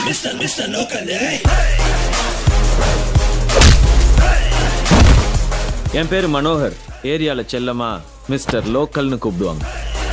Mr. Local. என் பேரு மனோகர். ஏரியால செல்லமா மிஸ்டர் லோக்கல்னு கூப்பிடுவாங்க.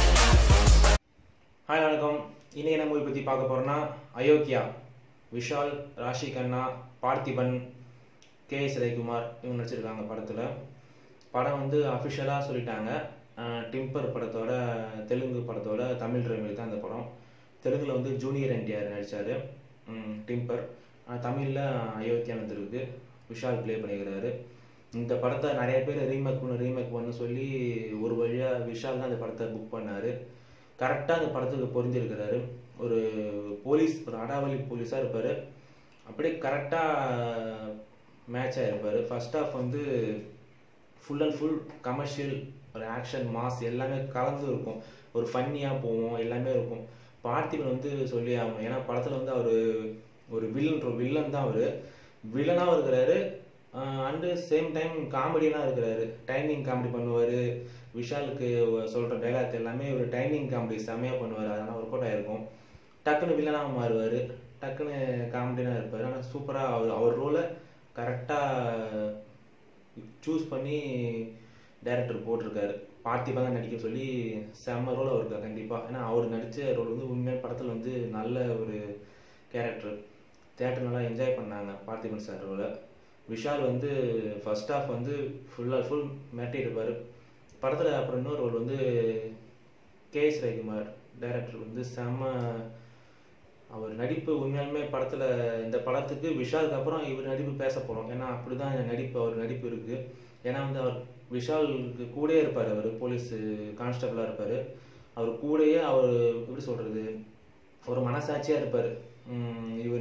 ஹாய் வணக்கம். இன்னைக்கு என்ன மூவி பற்றி பார்க்க போகிறோன்னா அயோத்தியா. விஷால், ராஷி கண்ணா, பார்த்திபன், கே.எஸ். ரவிக்குமார் இவங்க நடிச்சிருக்காங்க படத்தில். படம் வந்து அஃபிஷியலாக சொல்லிட்டாங்க. டிம்பர் படத்தோட தெலுங்கு படத்தோட தமிழ் ரீமேக் தான் இந்த படம். தெலுங்கில் வந்து ஜூனியர் என்டிஆர் நடித்தார் டிம்பர். தமிழில் அயோத்தியா வந்துருக்கு. விஷால் ப்ளே பண்ணிக்கிறாரு. இந்த படத்தை நிறைய பேர் ரீமேக் பண்ண சொல்லி ஒரு வழியாக விஷால் தான் அந்த படத்தை புக் பண்ணார். கரெக்டாக அந்த படத்துக்கு பொருந்திருக்கிறாரு. ஒரு போலீஸ், ஒரு அடாவளி போலீஸாக இருப்பார். அப்படியே கரெக்டாக மேட்ச் ஆகிருப்பார். ஃபர்ஸ்ட் ஆஃப் வந்து ஃபுல் அண்ட் ஃபுல் கமர்ஷியல், ஒரு ஆக்ஷன், மாஸ் எல்லாமே கலந்து இருக்கும். ஒரு ஃபன்னியாக போவோம், எல்லாமே இருக்கும். பார்த்திபன் வந்து சொல்லி ஆகணும். ஏன்னா படத்தில் வந்து அவர் ஒரு வில்லன் தான். அவர் வில்லனாக இருக்கிறாரு. அண்டு சேம் டைம் காமெடியனாக இருக்கிறாரு. டைமிங் காமெடி பண்ணுவார். விஷாலுக்கு சொல்கிற டைலாக் எல்லாமே ஒரு டைமிங் காமெடி செம்மையாக பண்ணுவார். அதனால் ஒர்க் அவுட் ஆகிருக்கும். டக்குன்னு வில்லனாக மாறுவார், டக்குன்னு காமெடியனாக இருப்பார். ஆனால் சூப்பராக அவர் ரோலை கரெக்டாக சூஸ் பண்ணி டைரக்டர் போட்டிருக்காரு. பார்த்திபன் தான் நடிக்க சொல்லி செம்ம ரோல் அவருக்கு கண்டிப்பாக. ஏன்னா அவர் நடித்த ரோல் வந்து உண்மையான படத்தில் வந்து நல்ல ஒரு கேரக்டர். தேட்டர் நல்லா என்ஜாய் பண்ணாங்க பார்த்திபன் சார் ரோலை. விஷால் வந்து ஃபர்ஸ்ட் ஆஃப் வந்து ஃபுல் மேட்டிருப்பார் படத்தில். அப்புறம் இன்னொரு ரோல் வந்து கே.எஸ். ரவிக்குமார் டைரக்டர் வந்து செம்ம அவர் நடிப்பு. உண்மையாலுமே படத்தில் இந்த படத்துக்கு விஷாலுக்கு அப்புறம் இவர் நடிப்பு பேச போகிறோம். ஏன்னா அப்படி தான் அவர் நடிப்பு இருக்குது. ஏன்னா வந்து அவர் விஷாலுக்கு கூடயே இருப்பார். அவர் போலீஸ் கான்ஸ்டபிளாக இருப்பார். அவர் கூடயே அவர் எப்படி சொல்கிறது, ஒரு மனசாட்சியாக இருப்பார். இவர்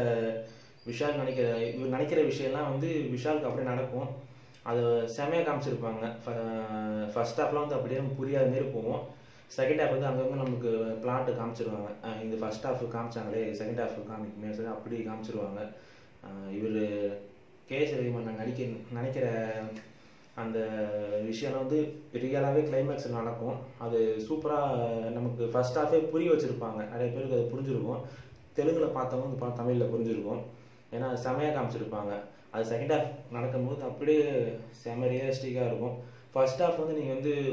நினைக்கிற விஷயம்லாம் வந்து விஷாலுக்கு அப்படியே நடக்கும். அதை செமையாக காமிச்சிருப்பாங்க. ஃபர்ஸ்ட் ஹாஃப்லாம் வந்து அப்படியே புரியாத மாரி போவோம். செகண்ட் ஹாஃப் வந்து அங்கங்கே நமக்கு பிளாட்டு காமிச்சிருவாங்க. இந்த ஃபர்ஸ்ட் ஹாஃப் காமிச்சாங்களே செகண்ட் ஹாஃப் காமிக்குமே சொல்லி அப்படி காமிச்சிருவாங்க. இவர் கே.எஸ். ரவிக்குமார் நினைக்கிற அந்த விஷயம்லாம் வந்து ரியலாகவே கிளைமேக்ஸில் நடக்கும். அது சூப்பராக நமக்கு ஃபர்ஸ்ட் ஹாஃபே புரிய வச்சுருப்பாங்க. நிறைய பேருக்கு அது புரிஞ்சிருக்கும். தெலுங்கில் பார்த்தவங்க இந்த படம் தமிழில் புரிஞ்சிருக்கும். ஏன்னா அது செமையாக காமிச்சிருப்பாங்க. அது செகண்ட் ஹாஃப் நடக்கும்போது அப்படியே செம ரியலிஸ்டிக்காக இருக்கும். ஃபர்ஸ்ட் ஹாஃப் வந்து நீங்கள் வந்து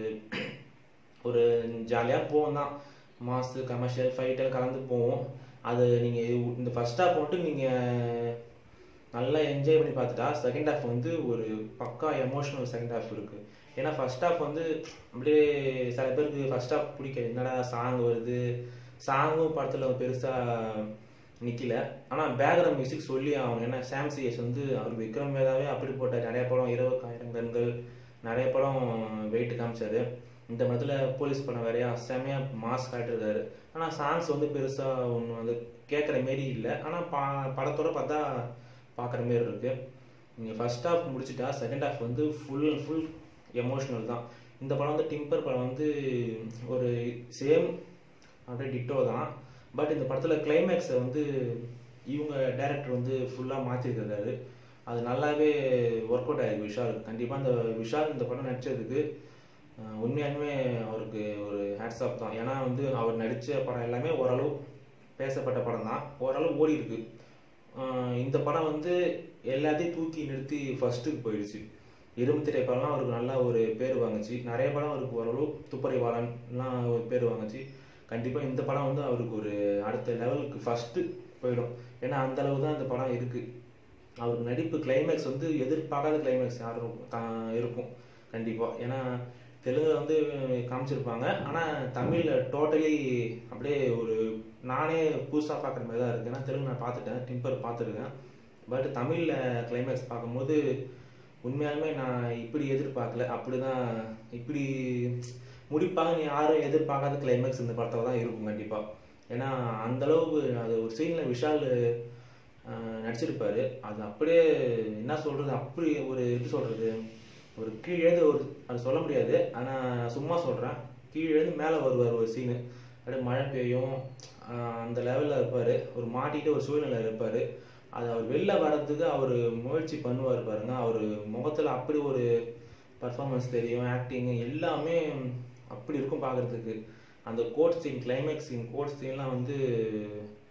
ஒரு ஜாலியாக போவோம் தான். மாசு, கமர்ஷியல், ஃபைட்டெல்லாம் கலந்து போவோம். அது நீங்கள் இந்த ஃபர்ஸ்ட் ஹாஃப் மட்டும் நீங்கள் நல்லா என்ஜாய் பண்ணி பார்த்துட்டா செகண்ட் ஹாஃப் வந்து ஒரு பக்கா எமோஷனல் செகண்ட் ஹாஃப் இருக்குது. ஏன்னா ஃபர்ஸ்ட் ஹாஃப் வந்து அப்படியே சில பேருக்கு ஃபர்ஸ்ட் ஹாஃப் பிடிக்காது. என்னடா சாங் வருது, சாங்கும் படத்தில் பெருசாக நிற்கல. ஆனால் பேக்ரவுண்ட் மியூசிக் சொல்லி ஆகணும். ஏன்னா சாம் சிஎஸ் வந்து அவர் விக்ரம் வேதாவே அப்படி போட்டார். நிறைய படம் 20,000 கண்கள், நிறைய படம் வெயிட் காமிச்சார். இந்த படத்தில் போலீஸ் படம் வேறையா செம்மையாக மாஸ் காட்டிருக்காரு. ஆனால் சாங்ஸ் வந்து பெருசாக ஒன்று வந்து கேட்குற மாரி இல்லை. ஆனால் படத்தோட பார்த்தா பார்க்குற மாரி இருக்குது. நீங்கள் ஃபர்ஸ்ட் ஹாஃப் முடிச்சுட்டா செகண்ட் ஹாஃப் வந்து ஃபுல் அண்ட் ஃபுல் எமோஷ்னல் தான். இந்த படம் வந்து டிம்பர் படம் வந்து ஒரு சேம் அப்படியே டிட்டோ தான். பட் இந்த படத்தில் கிளைமேக்ஸை வந்து இவங்க டைரக்டர் வந்து ஃபுல்லாக மாற்றிருக்கிறாரு. அது நல்லாவே ஒர்க் அவுட் ஆகிருக்கு விஷாலுக்கு. கண்டிப்பாக இந்த விஷால் இந்த படம் நடித்ததுக்கு உண்மையாலுமே அவருக்கு ஒரு ஹேட்ஸ் ஆஃப் தான். ஏன்னா வந்து அவர் நடித்த படம் எல்லாமே ஓரளவு பேசப்பட்ட படம் தான், ஓரளவு ஓடி இருக்கு. இந்த படம் வந்து எல்லாத்தையும் தூக்கி நிறுத்தி ஃபர்ஸ்ட்டுக்கு போயிடுச்சு. இரும்பு திரை படம்லாம் அவருக்கு நல்லா ஒரு பேர் வாங்குச்சு. நிறைய படம் அவருக்கு ஓரளவு துப்பறை வாழன்லாம் ஒரு பேர் வாங்குச்சு. கண்டிப்பாக இந்த படம் வந்து அவருக்கு ஒரு அடுத்த லெவலுக்கு ஃபஸ்ட்டு போயிடும். ஏன்னா அந்த அளவு தான் இந்த படம் இருக்குது. அவருக்கு நடிப்பு கிளைமேக்ஸ் வந்து எதிர்பார்க்காத கிளைமேக்ஸ் யாரும் இருக்கும் கண்டிப்பாக. ஏன்னா தெலுங்கில் வந்து காமிச்சிருப்பாங்க. ஆனால் தமிழில் டோட்டலி அப்படியே ஒரு நானே புதுசாக பார்க்குற மாதிரி தான் இருக்குது. ஏன்னா தெலுங்கு நான் பார்த்துட்டேன், டிம்பர் பார்த்துருக்கேன். பட் தமிழில் கிளைமேக்ஸ் பார்க்கும்போது உண்மையாலுமே நான் இப்படி எதிர்பார்க்கல. அப்படி தான் இப்படி முடிப்பாங்க யாரும் எதிர்பார்க்காத கிளைமேக்ஸ் இந்த படத்தில் தான் இருக்கும் கண்டிப்பாக. ஏன்னா அந்தளவுக்கு அது ஒரு சீனில் விஷால் நடிச்சிருப்பார். அது அப்படியே என்ன சொல்கிறது, அப்படி ஒரு எப்படி சொல்கிறது, ஒரு கீழேந்து ஒரு அது சொல்ல முடியாது. ஆனால் சும்மா சொல்கிறேன், கீழேந்து மேலே வருவார் ஒரு சீனு. அப்படியே மழை பெய்யும், அந்த லெவலில் இருப்பார். ஒரு மாட்டிகிட்டு ஒரு சூழ்நிலை இருப்பார். அது அவர் வெளில வர்றதுக்கு அவர் முயற்சி பண்ணுவார் பாருங்க. அவர் முகத்தில் அப்படி ஒரு பர்ஃபார்மன்ஸ் தெரியும், ஆக்டிங்கு எல்லாமே அப்படி இருக்கும் பார்க்குறதுக்கு. அந்த court scene, climax scene, court சீன்லாம் வந்து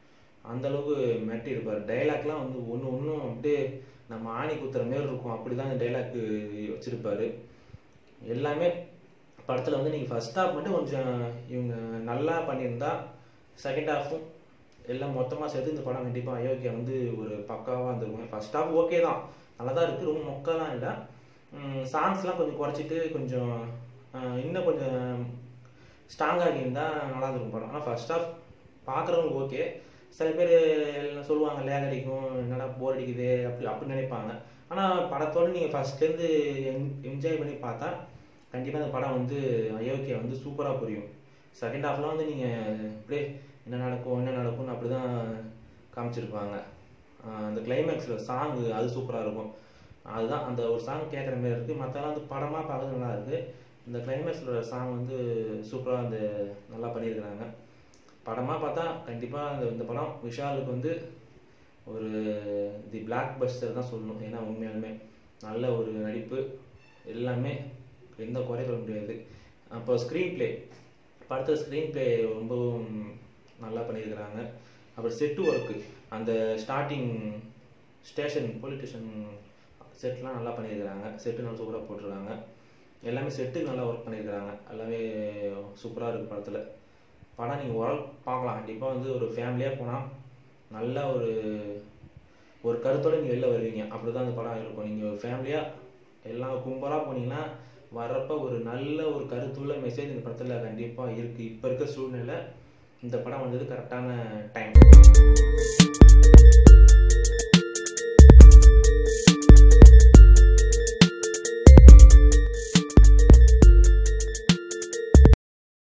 அந்த அளவுக்கு மெட்டி இருப்பார். டைலாக்லாம் வந்து ஒன்றும் அப்படியே நம்ம ஆணி குத்துற மாரி இருக்கும், அப்படி தான் டைலாக் வச்சுருப்பார். எல்லாமே படத்தில் வந்து நீங்கள் ஃபர்ஸ்ட் ஹாஃப் மட்டும் கொஞ்சம் இவங்க நல்லா பண்ணியிருந்தா செகண்ட் ஹாஃபும் எல்லாம் மொத்தமாக சேர்த்து இந்த படம் கண்டிப்பாக அயோக்கியா வந்து ஒரு பக்காவாக இருந்திருக்கும். ஃபர்ஸ்ட் ஹாஃப் ஓகே தான், நல்லா தான் இருக்குது, ரொம்ப மொக்கெல்லாம் இல்லை. சாங்ஸ்லாம் கொஞ்சம் குறைச்சிட்டு கொஞ்சம் இன்னும் கொஞ்சம் ஸ்ட்ராங்காக இருந்தால் நல்லா இருந்திருக்கும் படம். ஆனால் ஃபர்ஸ்ட் ஹாஃப் பார்க்குறவங்களுக்கு ஓகே. சில பேர் சொல்லுவாங்க லேக் அடிக்கும், என்னடா போர் அடிக்குது அப்படி நினைப்பாங்க. ஆனால் படத்தோடு நீங்கள் ஃபர்ஸ்ட்லேருந்து என்ஜாய் பண்ணி பார்த்தா கண்டிப்பாக அந்த படம் வந்து அயோக்கியா வந்து சூப்பராக புரியும். செகண்ட் ஹாஃப்லாம் வந்து நீங்கள் அப்படியே என்ன நடக்கும்னு அப்படி தான் காமிச்சிருப்பாங்க. அந்த கிளைமேக்ஸில் சாங்கு அது சூப்பராக இருக்கும். அதுதான் அந்த ஒரு சாங் கேட்குற மாதிரி இருக்குது. மற்றெல்லாம் வந்து படமாக பார்க்கறது நல்லா இருக்குது. இந்த கிளைமேக்ஸில் சாங் வந்து சூப்பராக அந்த நல்லா பண்ணியிருக்கிறாங்க. படமாக பார்த்தா கண்டிப்பாக இந்த படம் விஷாலுக்கு வந்து ஒரு தி பிளாக் பஸ்டர் தான் சொல்லணும். ஏன்னா உண்மையாலுமே நல்ல ஒரு நடிப்பு, எல்லாமே எந்த குறை சொல்ல முடியாது. அப்போ ஸ்க்ரீன் பிளே, படத்தில் ஸ்க்ரீன் பிளே ரொம்பவும் நல்லா பண்ணியிருக்கிறாங்க. அப்புறம் செட்டு ஒர்க்கு, அந்த ஸ்டார்டிங் ஸ்டேஷன் போலீஸ் ஸ்டேஷன் செட்லாம் நல்லா பண்ணியிருக்கிறாங்க. செட்டு நல்லா சூப்பராக போட்டிருக்காங்க. எல்லாமே செட்டுக்கு நல்லா ஒர்க் பண்ணியிருக்கிறாங்க. எல்லாமே சூப்பராக இருக்குது படத்தில். படம் நீங்கள் ஓரளவு பார்க்கலாம். கண்டிப்பாக வந்து ஒரு ஃபேமிலியாக போனால் நல்ல ஒரு கருத்தோடு நீங்கள் வெளில வருவீங்க. அப்படி தான் அந்த படம் இருக்கும். நீங்கள் ஃபேமிலியாக எல்லாம் கும்பலாக போனீங்கன்னா வர்றப்போ ஒரு நல்ல ஒரு கருத்துள்ள மெசேஜ் இந்த படத்தில் கண்டிப்பாக இருக்குது. இப்போ இருக்க சூழ்நிலை இந்த படம் வந்தது கரெக்டான டைம்.